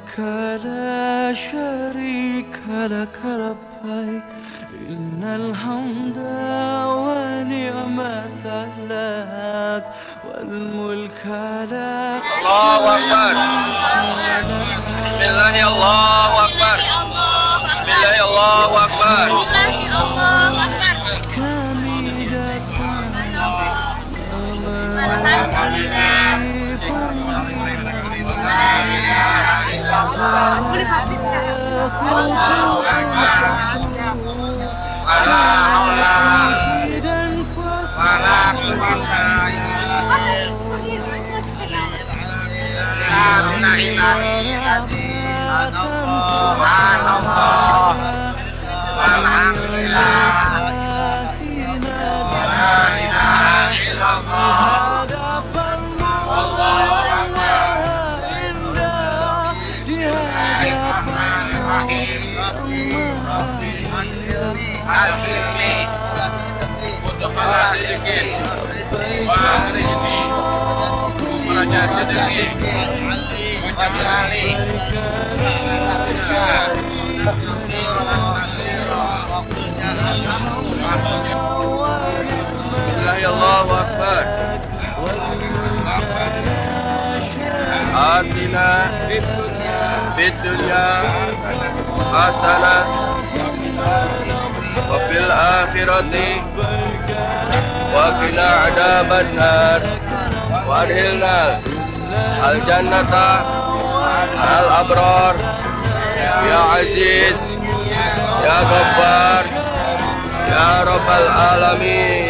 لبيك لا شريك لك لبيك إن الحمد ونعمة لك والملك لك. الله أكبر. بسم الله الله أكبر. بسم الله الله أكبر. Subhanallah, alhamdulillah, la ilaha illallah, wallahu akbar. Akhirnya mudakhala sedikit warisni raja sedikit wajali Allahu akbar. Atina fid dunya hasanah wa fil akhirati wa qina adzaban nar wa adkhilna al jannata al abrar ya aziz ya ghaffar ya rabbal alamin.